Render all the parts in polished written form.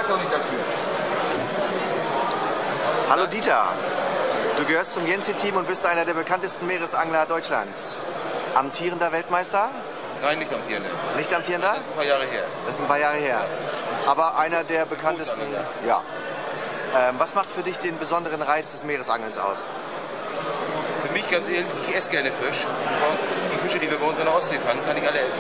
auch nicht dafür. Hallo Dieter, du gehörst zum Jensi-Team und bist einer der bekanntesten Meeresangler Deutschlands. Amtierender Weltmeister? Nein, nicht amtierender. Nicht amtierender? Das ist ein paar Jahre her. Das ist ein paar Jahre her. Aber einer der bekanntesten. Ja. Was macht für dich den besonderen Reiz des Meeresangelns aus? Für mich ganz ehrlich, ich esse gerne Fisch. Die Fische, die wir bei uns in der Ostsee fangen, kann ich alle essen.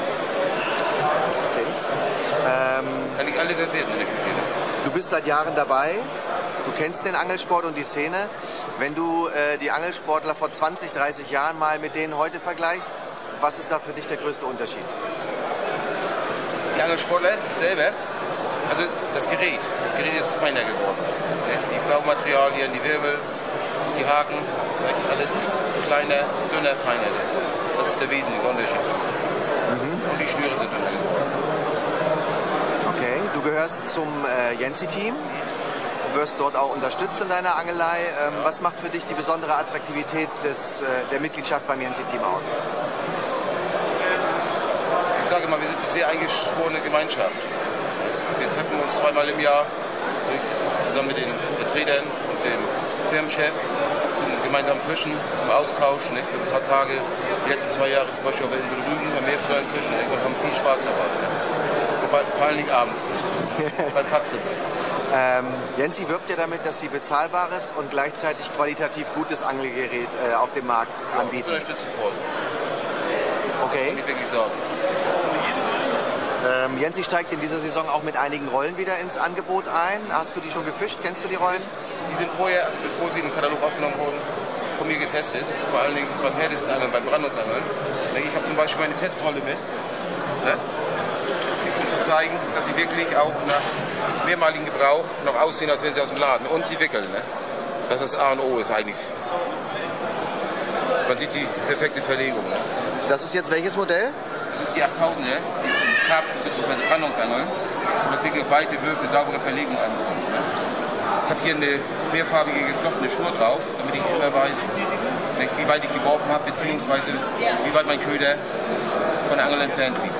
Okay. Kann ich alle verwerten in der Küche. Du bist seit Jahren dabei. Du kennst den Angelsport und die Szene. Wenn du die Angelsportler vor 20, 30 Jahren mal mit denen heute vergleichst, was ist da für dich der größte Unterschied? Die Angelsportler selber, also das Gerät ist feiner geworden. Die Baumaterialien, die Wirbel, die Haken, alles ist kleiner, dünner, feiner. Das ist der wesentliche Unterschied. Und die Schnüre sind dünner geworden. Okay, du gehörst zum Jensi-Team. Du wirst dort auch unterstützt in deiner Angelei. Was macht für dich die besondere Attraktivität der Mitgliedschaft beim Jensi-Team aus? Ich sage mal, wir sind eine sehr eingeschworene Gemeinschaft. Wir treffen uns zweimal im Jahr zusammen mit den Vertretern und dem Firmenchef zum gemeinsamen Fischen, zum Austausch für ein paar Tage. Die letzten 2 Jahre zum Beispiel auf der Insel Rügen beim Meerforellen fischen und haben viel Spaß dabei. Vor allen Dingen abends beim Fachsimpel. Jensi wirbt ja damit, dass sie bezahlbares und gleichzeitig qualitativ gutes Angelgerät auf dem Markt anbieten. Das unterstütze ich voll. Okay. Das kann ich wirklich sagen. Jensi steigt in dieser Saison auch mit einigen Rollen wieder ins Angebot ein. Hast du die schon gefischt? Kennst du die Rollen? Die sind vorher, also bevor sie in den Katalog aufgenommen wurden, von mir getestet. Vor allen Dingen beim härtesten Angeln, beim Brandungsangeln. Ich habe zum Beispiel meine Testrolle mit, um zu zeigen, dass sie wirklich auch nach mehrmaligen Gebrauch noch aussehen, als wären sie aus dem Laden. Und sie wickeln. Das ist das A und O ist eigentlich. Man sieht die perfekte Verlegung. Das ist jetzt welches Modell? Das ist die 8000er, die zum Karpfen bzw. Brandungsangeln. Und das wirklich auf weite Würfe, saubere Verlegung ankommt. Ich habe hier eine mehrfarbige geflochtene Schnur drauf, damit ich immer weiß, wie weit ich geworfen habe, beziehungsweise wie weit mein Köder von der Angel entfernt liegt.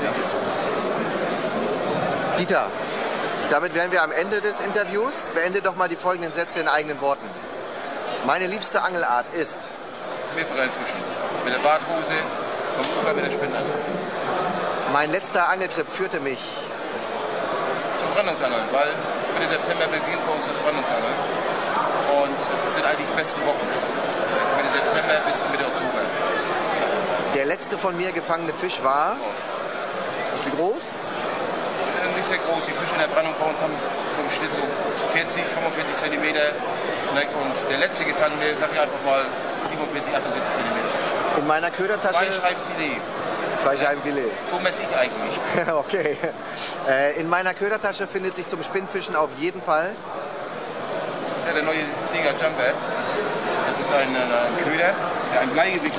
Dieter, damit wären wir am Ende des Interviews. Beende doch mal die folgenden Sätze in eigenen Worten. Meine liebste Angelart ist? Meerforellenfischen. Mit der Barthose, vom Ufer mit der Spinnangel. Mein letzter Angeltrip führte mich zum Brandungsangeln, weil Mitte September beginnt bei uns das Brandungsangeln. Und das sind eigentlich die besten Wochen. Mitte September bis Mitte Oktober. Der letzte von mir gefangene Fisch war? Wie groß? Nicht sehr groß. Die Fische in der Brandung bei uns haben im Schnitt so 40, 45 cm. Und der letzte gefangene, sag ich einfach mal, 47, 48 cm. In meiner Ködertasche? 2 Scheiben Filet. 2 Scheiben Filet. So messe ich eigentlich. Okay. In meiner Ködertasche findet sich zum Spinnfischen auf jeden Fall? Ja, der neue Liga Jumper. Das ist ein Köder, der ein Bleigewicht.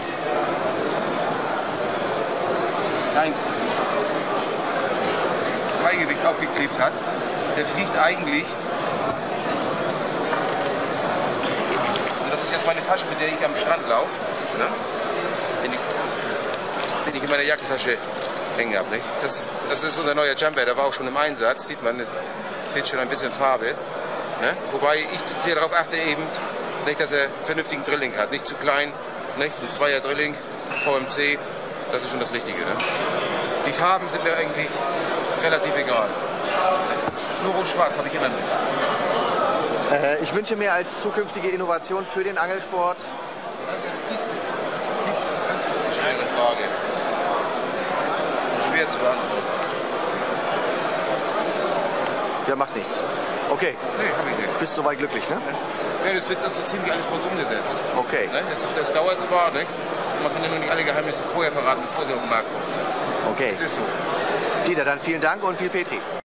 Bleigewicht aufgeklebt hat. Der fliegt eigentlich. Das ist jetzt meine Tasche, mit der ich am Strand laufe. Den ich in meiner Jackentasche hängen habe. Das ist unser neuer Jumper, der war auch schon im Einsatz. Sieht man, fehlt schon ein bisschen Farbe. Wobei ich sehr darauf achte, eben, dass er einen vernünftigen Drilling hat. Nicht zu klein, ein 2er Drilling, VMC, das ist schon das Richtige. Die Farben sind mir eigentlich relativ egal. Nur rot-schwarz habe ich immer mit. Ich wünsche mir als zukünftige Innovation für den Angelsport. Schwere Frage. Schwer zu beantworten. Ja, macht nichts. Okay. Nee, habe ich nicht. Bist soweit glücklich, ne? Ja, das wird so ziemlich alles bei uns umgesetzt. Okay. Das dauert zwar, man kann ja nur nicht alle Geheimnisse vorher verraten, bevor sie auf den Markt kommen. Okay. Das ist so. Dieter, dann vielen Dank und viel Petri.